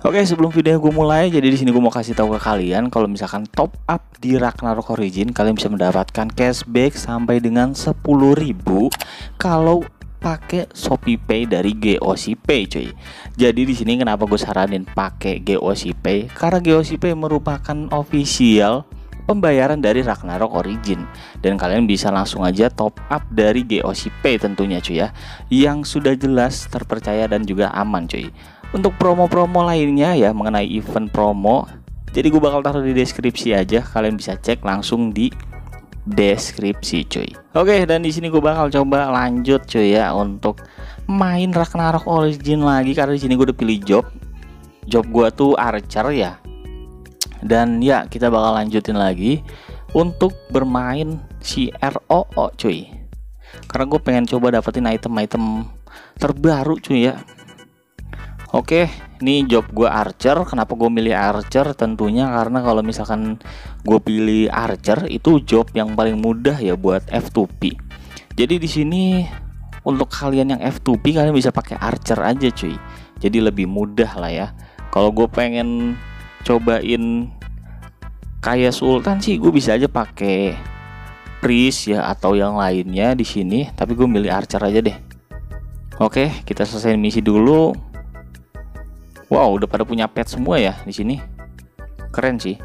Oke, sebelum video gue mulai, jadi di sini gue mau kasih tahu ke kalian kalau misalkan top up di Ragnarok Origin, kalian bisa mendapatkan cashback sampai dengan 10.000 kalau pakai Shopee Pay dari GOC Pay, cuy. Jadi di sini kenapa gue saranin pakai GOC Pay? Karena GOC Pay merupakan official pembayaran dari Ragnarok Origin, dan kalian bisa langsung aja top up dari GOC Pay tentunya, cuy ya, yang sudah jelas, terpercaya dan juga aman, cuy. Untuk promo-promo lainnya ya, mengenai event promo, jadi gue bakal taruh di deskripsi aja, kalian bisa cek langsung di deskripsi, cuy. Oke, dan di sini gue bakal coba lanjut, cuy ya, untuk main Ragnarok Origin lagi, karena di sini gue udah pilih job gue tuh Archer ya. Dan ya, kita bakal lanjutin lagi untuk bermain si ROO, cuy. Karena gue pengen coba dapetin item-item terbaru, cuy ya. Oke, ini job gue Archer. Kenapa gue milih Archer? Tentunya karena kalau misalkan gue pilih Archer, itu job yang paling mudah ya buat F2P. Jadi di sini untuk kalian yang F2P, kalian bisa pakai Archer aja, cuy. Jadi lebih mudah lah ya. Kalau gue pengen cobain kayak Sultan sih, gue bisa aja pakai Priest ya atau yang lainnya di sini. Tapi gue milih Archer aja deh. Oke, kita selesai misi dulu. Wow, udah pada punya pet semua ya di sini. Keren sih.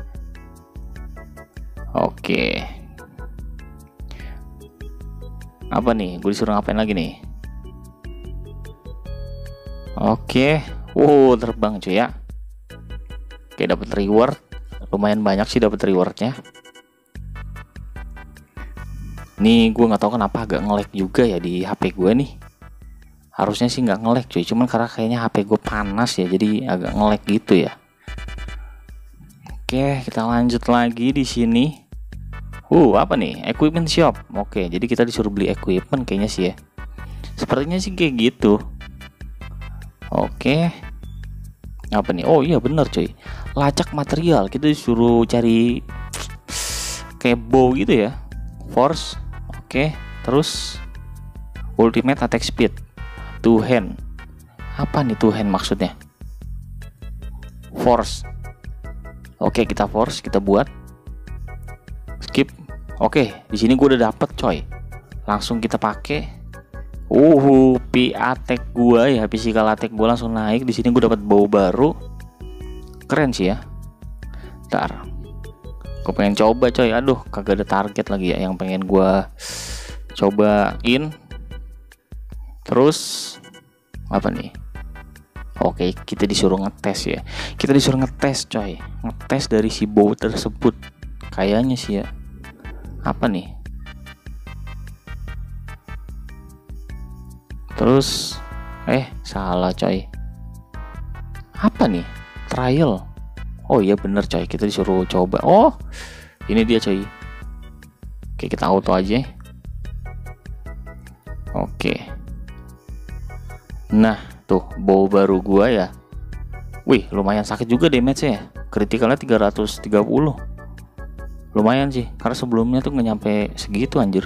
Oke. Apa nih? Gue disuruh ngapain lagi nih? Oke. Wow, terbang cuy ya. Oke, dapat reward. Lumayan banyak sih dapat rewardnya. Nih, gue nggak tahu kenapa agak nge-lag juga ya di HP gue nih. Harusnya sih nggak nge-lag cuy, cuman karena kayaknya HP gue panas ya, jadi agak nge-lag gitu ya. Oke, kita lanjut lagi di sini. Apa nih? Equipment shop. Oke, jadi kita disuruh beli equipment kayaknya sih ya. Sepertinya sih kayak gitu. Oke. Apa nih? Oh iya bener cuy. Lacak material. Kita disuruh cari kayak bow gitu ya. Force. Oke. Terus ultimate attack speed. Two hand. Apa nih two hand maksudnya? Force. Oke, kita force, kita buat. Skip. Oke, di sini gue udah dapet coy. Langsung kita pakai. P attack gua ya, physical attack gua langsung naik. Di sini gue dapat bow baru. Keren sih ya. Ntar. Gue pengen coba coy. Aduh, kagak ada target lagi ya yang pengen gua cobain. Terus apa nih? Oke, kita disuruh ngetes ya. Kita disuruh ngetes coy. Ngetes dari si bow tersebut. Kayaknya sih ya. Apa nih? Terus salah coy. Apa nih? Trial. Oh iya bener coy, kita disuruh coba. Oh, ini dia coy. Oke, kita auto aja. Oke. Nah, tuh bow baru gua ya. Wih, lumayan sakit juga damage-nya ya. Kritikalnya 330. Lumayan sih, karena sebelumnya tuh nggak nyampe segitu anjir.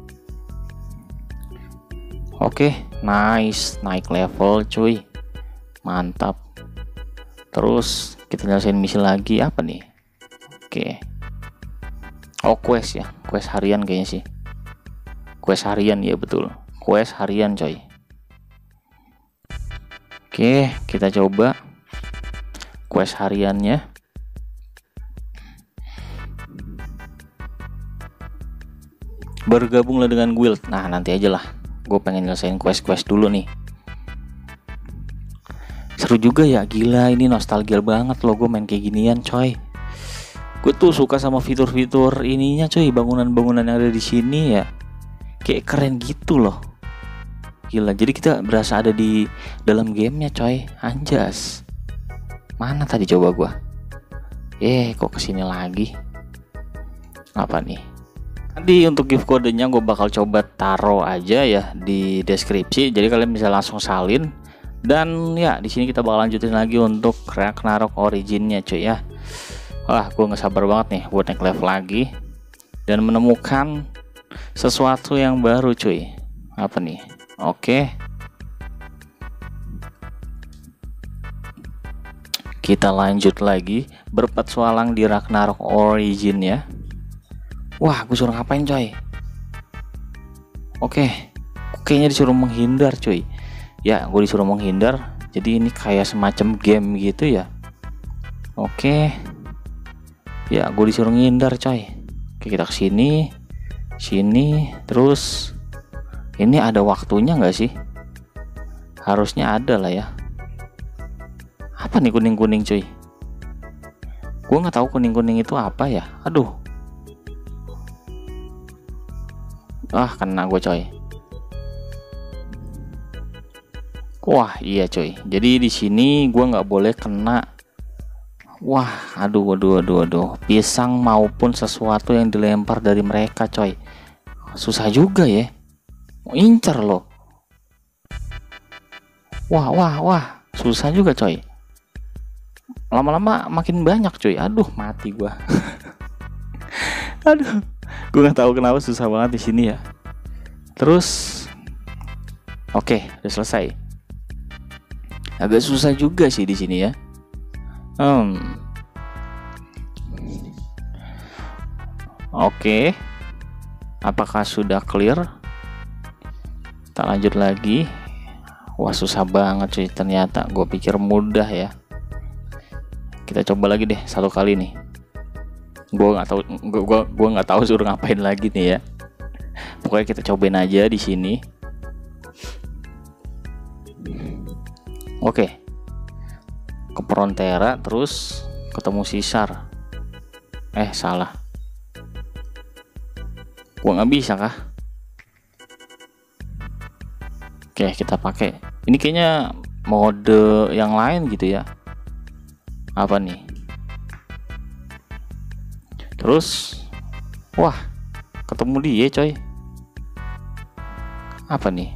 Oke, nice, naik level cuy. Mantap. Terus kita nyelesain misi lagi, apa nih? Oke. Oh, quest ya. Quest harian kayaknya sih. Quest harian ya, betul. Quest harian coy. Oke, kita coba quest hariannya. Bergabunglah dengan guild. Nah, nanti aja lah. Gue pengen nyelesain quest-quest dulu nih. Seru juga ya, gila ini nostalgia banget loh gue main kayak ginian coy. Gue tuh suka sama fitur-fitur ininya coy, bangunan-bangunan yang ada di sini ya. Kayak keren gitu loh. Gila, jadi kita berasa ada di dalam gamenya coy. Anjas. Mana tadi coba gua? Kok kesini lagi? Apa nih? Nanti untuk gift kodenya gue bakal coba taruh aja ya di deskripsi. Jadi kalian bisa langsung salin. Dan ya di sini kita bakal lanjutin lagi untuk Ragnarok Originnya cuy ya. Wah, gue nggak sabar banget nih buat naik level lagi dan menemukan sesuatu yang baru cuy. Apa nih? Oke. Kita lanjut lagi berpetualang di Ragnarok Origin ya. Wah, gue suruh ngapain coy? Oke, kayaknya disuruh menghindar cuy. Ya, gue disuruh menghindar. Jadi ini kayak semacam game gitu ya. Oke. Ya, gue disuruh menghindar coy. Oke, kita kesini, sini, terus ini ada waktunya nggak sih? Harusnya ada lah ya. Apa nih kuning-kuning cuy? Gue nggak tahu kuning-kuning itu apa ya. Aduh. Ah, kena gue coy. Wah, iya coy. Jadi di sini gue nggak boleh kena. Wah, aduh. Pisang maupun sesuatu yang dilempar dari mereka coy. Susah juga ya. Mau incer loh. Wah. Susah juga coy. Lama-lama makin banyak coy. Aduh, mati gue. Aduh. Gue nggak tahu kenapa susah banget di sini ya. Terus, oke, udah selesai. Agak susah juga sih di sini ya. Oke. Apakah sudah clear? Kita lanjut lagi. Wah, susah banget sih ternyata. Gue pikir mudah ya. Kita coba lagi deh satu kali nih. Gue nggak tahu suruh ngapain lagi nih ya. Pokoknya kita cobain aja di sini. Oke. Ke Frontera terus ketemu Sisar. Salah. Gua nggak bisa kah? Oke, kita pakai. Ini kayaknya mode yang lain gitu ya. Apa nih? Terus, wah, ketemu dia coy. Apa nih?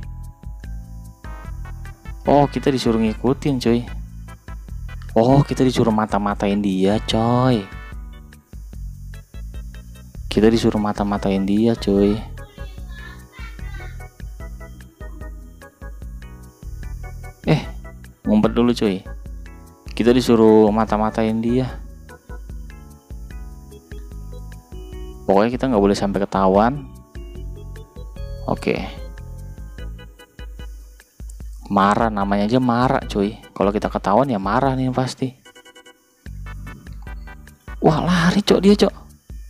Oh, kita disuruh ngikutin coy. Oh, kita disuruh mata-matain dia coy. Kita disuruh mata-matain dia coy. Ngumpet dulu coy. Kita disuruh mata-matain dia. Pokoknya kita nggak boleh sampai ketahuan. Oke. Marah, namanya aja marah cuy. Kalau kita ketahuan ya marah nih pasti. Wah, lari cok dia cok.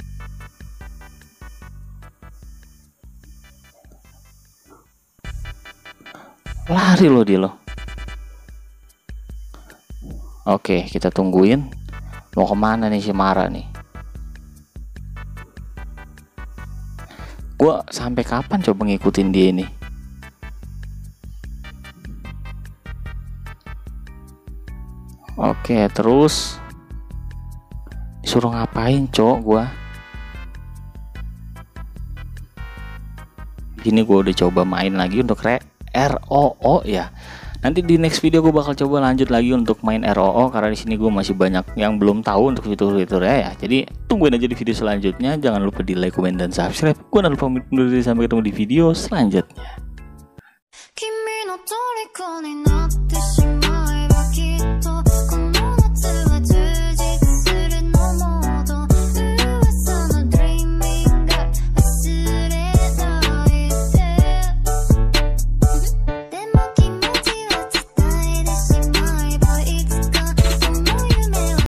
Lari loh dia loh. Oke, kita tungguin. Mau kemana nih si Mara nih? Gua sampai kapan coba ngikutin dia ini? Oke, terus disuruh ngapain cok gua? Gini gua udah coba main lagi untuk ROO ya. Nanti di next video gue bakal coba lanjut lagi untuk main ROO karena di sini gue masih banyak yang belum tahu untuk fitur-fiturnya ya. Jadi tungguin aja di video selanjutnya. Jangan lupa di like, komen, dan subscribe. Gue jangan lupa undur diri sampai ketemu di video selanjutnya.